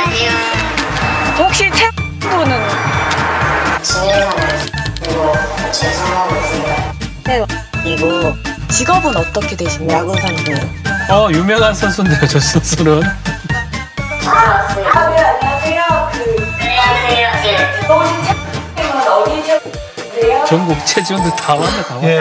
안녕하세요. 혹시 채분은? 진해사는 그리고 재산하고 있습니다. 네. 그리고 직업은 어떻게 되시나요? 야구 선수. 유명한 선수인데요, 저 선수는. 네, 안녕하세요. 안녕하세요. 네. 혹시 채분은 어디세요? 전국 체지원들 다 왔네, 다 왔네. 예.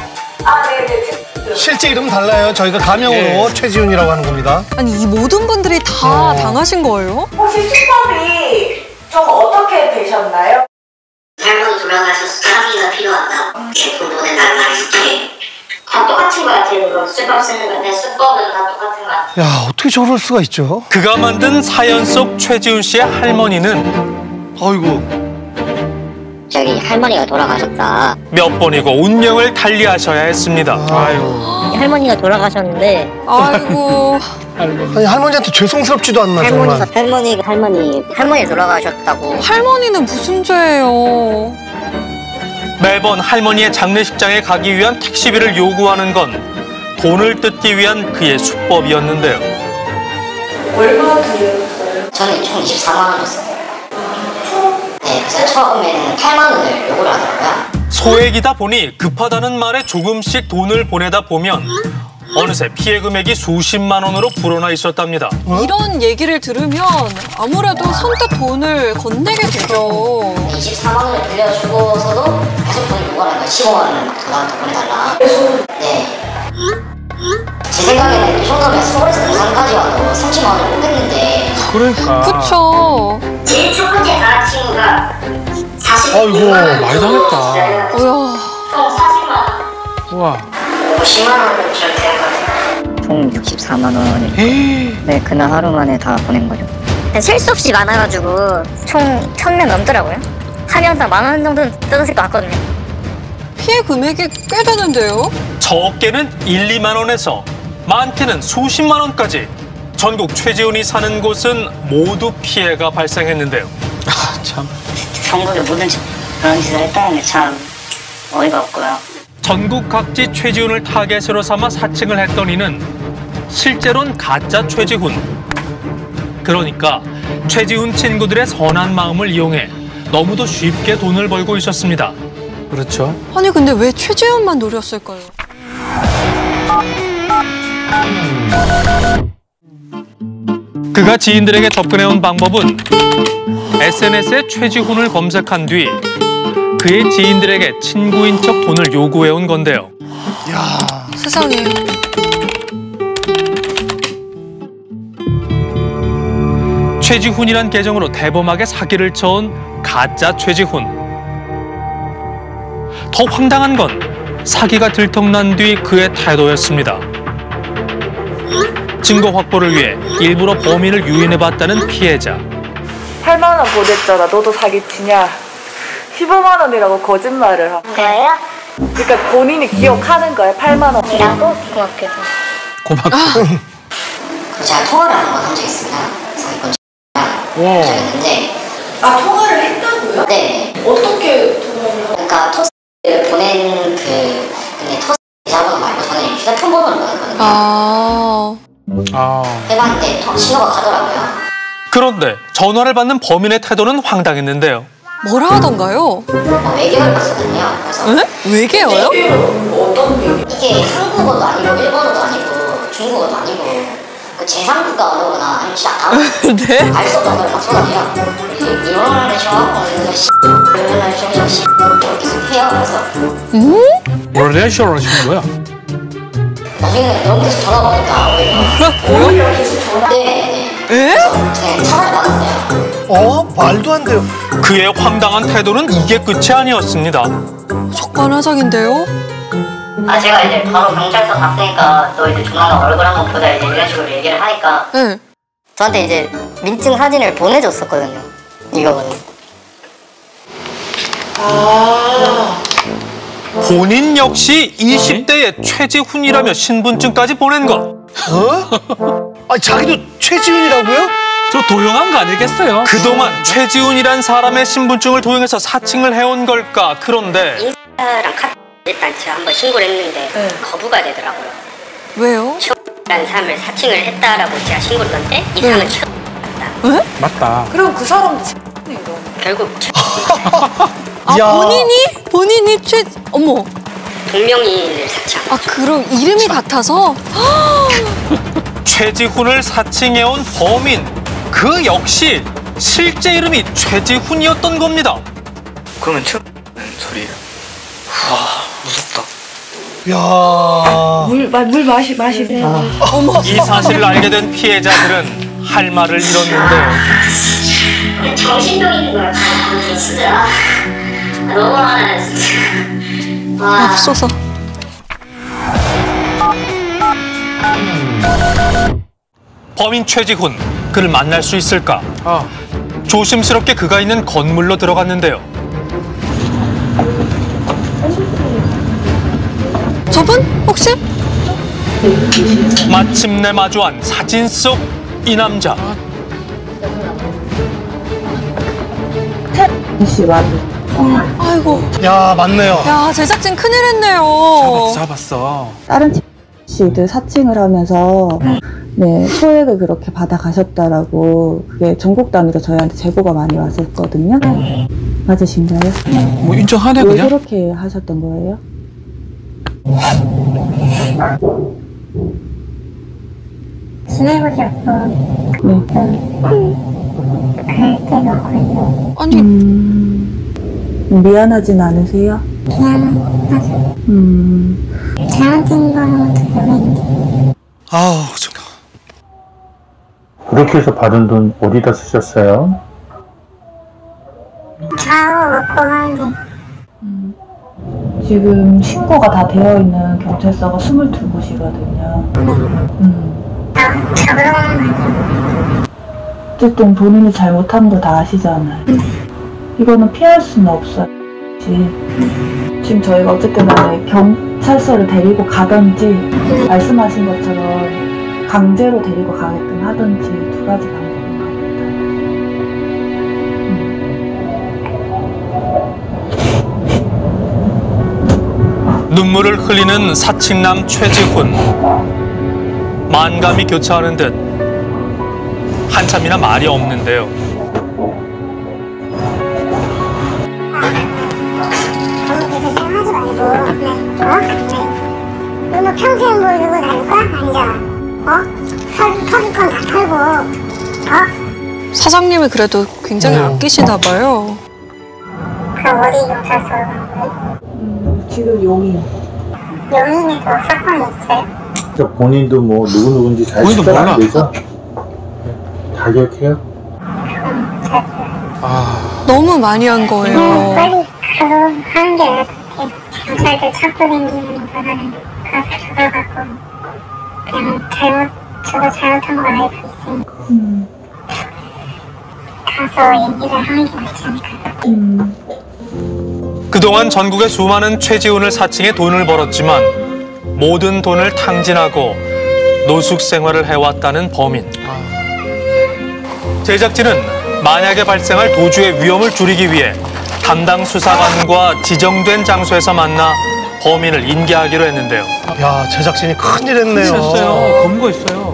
네네. 실제 이름은 달라요. 저희가 가명으로 최지훈이라고 하는 겁니다. 아니 이 모든 분들이 다 당하신 거예요? 혹시 수법이 좀 어떻게 되셨나요? 할머니 돌아가셔서 사비가 필요하다. 돈 보내달라 했지. 다 똑같은 거 같아요. 그거 수법 쓰는 건데 수법은 다 똑같은 거 같아요. 야, 어떻게 저럴 수가 있죠? 그가 만든 사연 속 최지훈 씨의 할머니는 아이고. 저기 할머니가 돌아가셨다. 몇 번이고 운명을 달리하셔야 했습니다. 아유. 할머니가 돌아가셨는데 아이고. 아니, 할머니한테 죄송스럽지도 않나, 정말. 할머니 돌아가셨다고. 할머니는 무슨 죄예요? 매번 할머니의 장례식장에 가기 위한 택시비를 요구하는 건 돈을 뜯기 위한 그의 수법이었는데요. 얼마 드렸어요? 저는 총 24만 원 줬어요. 네, 그래서 처음에는 8만 원을 요구를 하더라고요. 소액이다 보니 급하다는 말에 조금씩 돈을 보내다 보면 어느새 피해 금액이 수십만 원으로 불어나 있었답니다. 이런 얘기를 들으면 아무래도 선뜻 돈을 건네게 되죠. 24만 원을 빌려주고서도 계속 돈을 요구하는 거예요. 15만 원을 막 더 보내달라. 네. 제 생각에는 이 정도면 서울에서 부산까지 와도 30만 원을 못 냈는데. 그러니까. 그쵸. 제일 첫 번째 남자친구가 40만 원. 아이고, 많이 당했다. 어야. 총 40만 원. 우와. 50만 원을 줄 때까지. 총 64만 원을. 네, 그날 하루 만에 다 보낸 거죠. 셀 수 없이 많아가지고 총 1,000명 넘더라고요. 하면서 10,000원 정도 뜯었을 것 같거든요. 피해 금액이 꽤 되는데요? 적게는 1, 2만 원에서 많게는 수십만 원까지 전국 최지훈이 사는 곳은 모두 피해가 발생했는데요. 아, 참. 정부의 모든 그런 짓을 했다는 게 참 어이가 없고요. 전국 각지 최지훈을 타겟으로 삼아 사칭을 했던 이는 실제로는 가짜 최지훈. 그러니까 최지훈 친구들의 선한 마음을 이용해 너무도 쉽게 돈을 벌고 있었습니다. 그렇죠. 아니 근데 왜 최재훈만 노렸을까요? 그가 지인들에게 접근해온 방법은 SNS에 최지훈을 검색한 뒤 그의 지인들에게 친구인 척 돈을 요구해온 건데요. 세상에. 최지훈이란 계정으로 대범하게 사기를 쳐온 가짜 최지훈. 더 황당한 건 사기가 들통난 뒤 그의 태도였습니다. 증거 확보를 위해 일부러 범인을 유인해봤다는 피해자. 8만 원 보냈잖아. 너도 사기치냐? 15만 원이라고 거짓말을 하고. 그거예요? 그러니까 본인이 기억하는 거야. 8만 원. 이라고? 고맙게도. 고맙다. 제가 통화를 한 적이 있습니다. 사기꾼 적이 있는데. 아, 통화를 했다고요? 네. 어떻게 통화를? 그러니까 토스를 보낸 근데 토스 계좌번호 말고 저는 휴대폰 번호를 보냈거든요. 해봤는데 신호가 가더라고요. 그런데 전화를 받는 범인의 태도는 황당했는데요. 뭐라 하던가요? 외계어를 봤거든요. 그래서 에? 외계어요? 어떤 얘기? 이게 한국어도 아니고 일본어도 아니고 중국어도 아니고 그 제3국가 언어거나 아니면 진짜 아무 네? 알 수 없는 걸 막 쏟아내요. 이거를 좋아하고 이렇게 계속 해요. 그래서 뭘 레이셔를 하시는 거야? 나중에 너무 계속 전화 받았다. 오히려 계속 전화. 네. 에? 그래서 그냥 차단을 받았어요. 말도 안 돼요. 그의 황당한 태도는 이게 끝이 아니었습니다. 적반하장인데요? 제가 이제 바로 경찰서 갔으니까 너 이제 조만간 얼굴 한번 보자 이제 이런 식으로 얘기를 하니까 네. 저한테 이제 민증 사진을 보내줬었거든요. 이거는. 본인 역시 20대의 최지훈이라며 신분증까지 보낸 것. 자기도 최지훈이라고요? 저 도용한 거 아니겠어요? 그동안 최지훈이란 사람의 신분증을 도용해서 사칭을 해온 걸까? 그런데 인스타랑 카톡 일단 제가 한번 신고를 했는데 거부가 되더라고요. 왜요? 라는 사람을 사칭을 했다라고 제가 신고를 했는데 이 사람은 에? 맞다. 그럼 그 사람도 X네요. 결국 아, 야. 본인이 어머. 동명이인을 사칭. 아, 그럼 이름이 같아서? 최지훈을 사칭해온 범인. 그 역시 실제 이름이 최지훈이었던 겁니다. 그러면 처음 소리예요. 와, 무섭다. 야. 물 마시세요. 어머. 이 사실을 알게 된 피해자들은 할 말을 잃었는데요. 정신병 있는 걸 가르쳐 쓰더라. 너무 화나요 진짜. 와. 맙소사. 범인 최지훈, 그를 만날 수 있을까? 조심스럽게 그가 있는 건물로 들어갔는데요. 저분? 혹시? 마침내 마주한 사진 속 이 남자. 아이고. 야, 맞네요. 야, 제작진 큰일 했네요. 잡았어. 다른 씨들 사칭을 하면서 네, 소액을 그렇게 받아가셨다라고 그게 전국 단위로 저희한테 제보가 많이 왔었거든요. 맞으신가요? 뭐 인정하네 왜 그냥. 그렇게 하셨던 거예요? 아니, 미안하진 않으세요? 아우, 정말. 그렇게 해서 받은 돈 어디다 쓰셨어요? 지금 신고가 다 되어 있는 경찰서가 22곳이거든요. 어쨌든 본인이 잘못한 거 다 아시잖아요. 이거는 피할 수는 없어요. 지금 저희가 어쨌든 간에 경찰서를 데리고 가든지 말씀하신 것처럼 강제로 데리고 가게끔 하든지 두 가지 방법인 것 같아요. 눈물을 흘리는 사칭남 최지훈. 만감이 교차하는 듯 한참이나 말이 없는데요. 너 평생 뭐 이러고 다닐 거야? 아니잖아. 털 건 다 털고. 사장님이 그래도 굉장히 아끼시나 봐요. 그럼 어디 경찰서? 지금 용인. 용인에도 사건이 있어요? 본인도 뭐 누구누군지 잘 본인도 식사 몰라. 안 되죠? 다 기억해요? 너무 많이 한 거예요. 빨리 가서 하는 게 나을 것 같아. 경찰들 찾고 다니는 거는 가서 조사받고 그냥 저도 잘못한 걸 알고 있으니까 가서 얘기를 하는 게 낫지 않을까. 그동안 전국의 수많은 최지훈을 사칭해 돈을 벌었지만 모든 돈을 탕진하고 노숙 생활을 해왔다는 범인. 제작진은 만약에 발생할 도주의 위험을 줄이기 위해 담당 수사관과 지정된 장소에서 만나 범인을 인계하기로 했는데요. 야, 제작진이 큰일 했네요. 있었어요. 검거 있어요.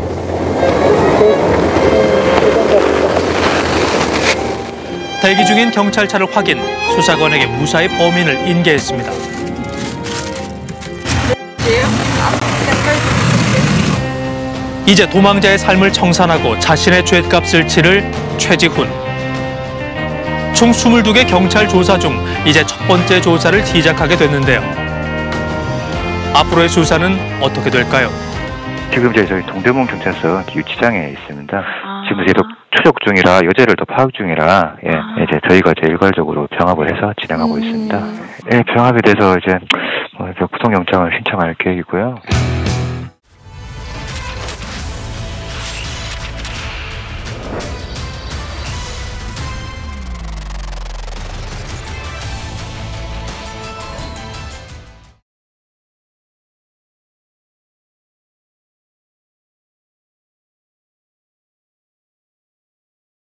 대기 중인 경찰차를 확인, 수사관에게 무사히 범인을 인계했습니다. 이제 도망자의 삶을 청산하고 자신의 죗값을 치를 최지훈. 총 22개 경찰 조사 중 이제 첫 번째 조사를 시작하게 됐는데요. 앞으로의 수사는 어떻게 될까요? 지금 저희 동대문 경찰서 유치장에 있습니다. 지금 계속 추적 중이라 여죄를 더 파악 중이라 이제 저희가 일괄적으로 병합을 해서 진행하고 있습니다. 병합에 대해서 이제 구속영장을 신청할 계획이고요.